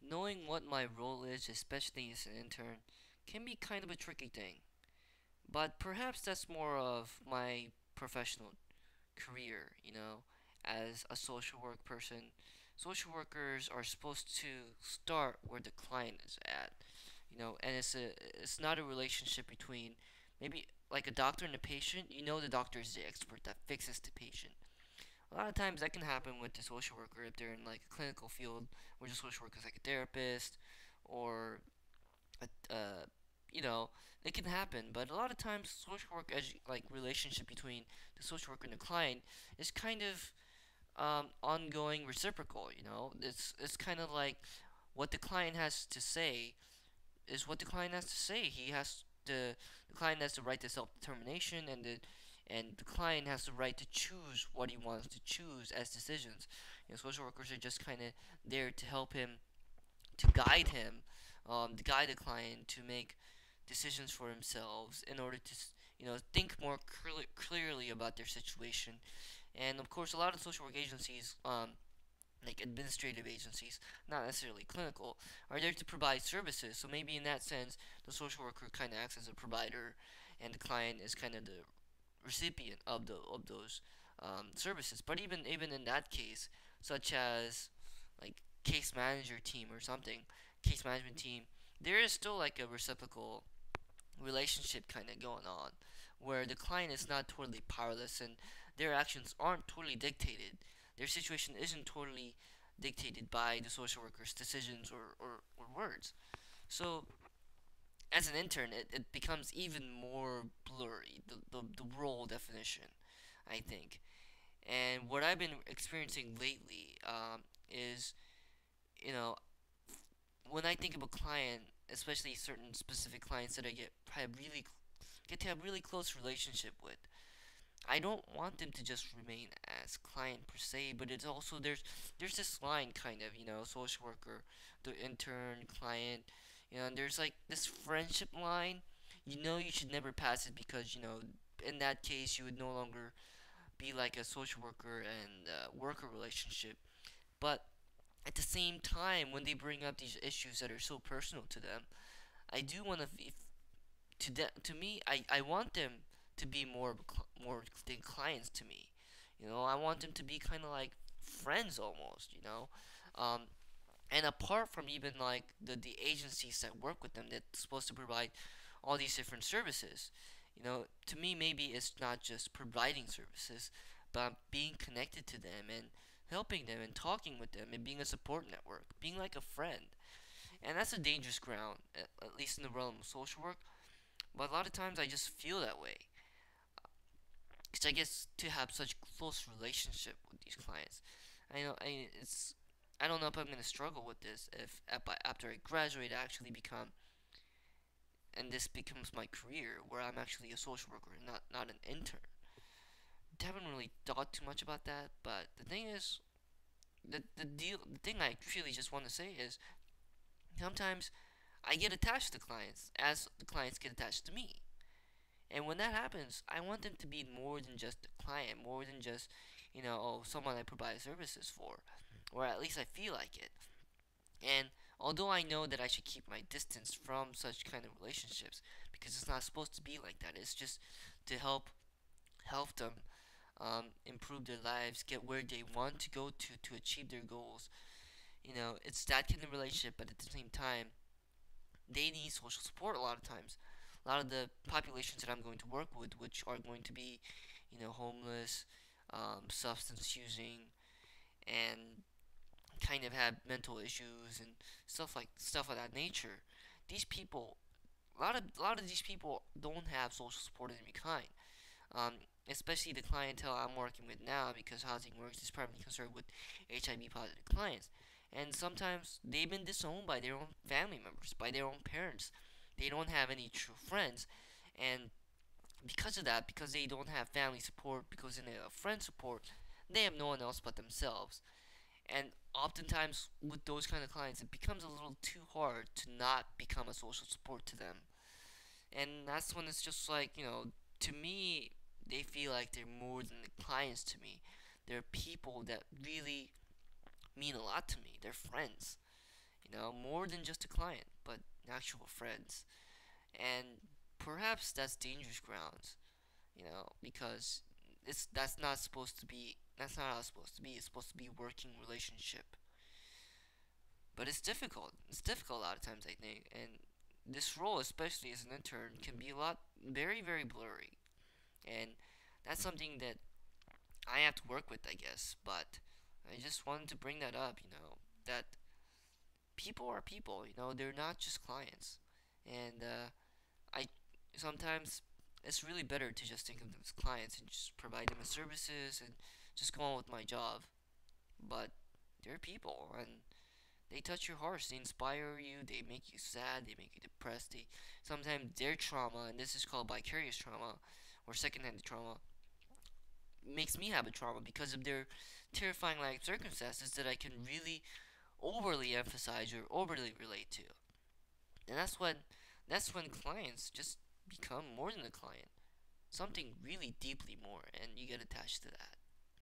knowing what my role is, especially as an intern, can be kind of a tricky thing. But perhaps that's more of my professional career, as a social work person. Social workers are supposed to start where the client is at, and it's not a relationship between maybe like a doctor and a patient. The doctor is the expert that fixes the patient. A lot of times that can happen with the social worker if they're in like a clinical field where the social worker is like a therapist or a, you know, it can happen. But a lot of times social work as like relationship between the social worker and the client is kind of ongoing reciprocal. It's kind of like what the client has to say is what the client has to say. The client has the right to self determination, and the client has the right to choose what he wants to choose as decisions. Social workers are just kind of there to help him, to guide him, to guide the client to make decisions for themselves in order to think more clearly about their situation. And of course, a lot of social work agencies, like administrative agencies, not necessarily clinical, are there to provide services. So maybe in that sense, the social worker kind of acts as a provider, and the client is kind of the recipient of those services. But even in that case, such as like case manager team or something, case management team, there is still like a reciprocal relationship kind of going on, where the client is not totally powerless and their actions aren't totally dictated. Their situation isn't totally dictated by the social worker's decisions or words. So, as an intern, it becomes even more blurry, the role definition, I think. And what I've been experiencing lately is, you know, when I think of a client, especially certain specific clients that I get to have really close relationship with, I don't want them to just remain as client per se, but it's also there's this line kind of, social worker, the intern, client, and there's like this friendship line. You should never pass it because in that case you would no longer be like a social worker and worker relationship. But at the same time, when they bring up these issues that are so personal to them, I do want to me, I want them to be more than clients to me. I want them to be kind of like friends almost. Um, and apart from even like the agencies that work with them that's supposed to provide all these different services, to me maybe it's not just providing services, but being connected to them and helping them and talking with them and being a support network, being like a friend. And that's a dangerous ground, at least in the realm of social work. But a lot of times I just feel that way. Because I guess to have such close relationship with these clients, I don't know if I'm gonna struggle with this if after I graduate I actually become, and this becomes my career where I'm actually a social worker and not an intern. I haven't really thought too much about that, but the thing is, the thing I really just want to say is sometimes I get attached to clients as the clients get attached to me. And when that happens, I want them to be more than just a client, more than just, someone I provide services for, or at least I feel like it. And although I know that I should keep my distance from such kind of relationships, because it's not supposed to be like that. It's just to help them improve their lives, get where they want to go to achieve their goals. It's that kind of relationship, but at the same time, they need social support a lot of times. A lot of the populations that I'm going to work with, which are going to be, homeless, substance using, and kind of have mental issues and stuff of that nature. These people, a lot of these people don't have social support of any kind. Um, Especially the clientele I'm working with now, because Housing Works is primarily concerned with HIV positive clients. And sometimes they've been disowned by their own family members, by their own parents. They don't have any true friends. And because of that, because they don't have family support, because they don't have friend support, they have no one else but themselves. And oftentimes, with those kind of clients, it becomes a little too hard to not become a social support to them. And that's when it's just like, to me, they feel like they're more than the clients to me. They're people that really mean a lot to me. They're friends. more than just a client, but actual friends. And perhaps that's dangerous grounds, because that's not how it's supposed to be. It's supposed to be a working relationship. But it's difficult. It's difficult a lot of times, I think. And this role, especially as an intern, can be very, very blurry. And that's something that I have to work with, I guess. But I just wanted to bring that up, that people are people, they're not just clients. And I sometimes it's really better to just think of them as clients and just provide them with services and just go on with my job. But they're people, and they touch your heart. They inspire you. They make you sad. They make you depressed. Sometimes their trauma, and this is called vicarious trauma or secondhand trauma, makes me have a trauma because of their terrifying life circumstances that I can really overly emphasize or overly relate to. And that's when clients just become more than a client, something really deeply more, and you get attached to that.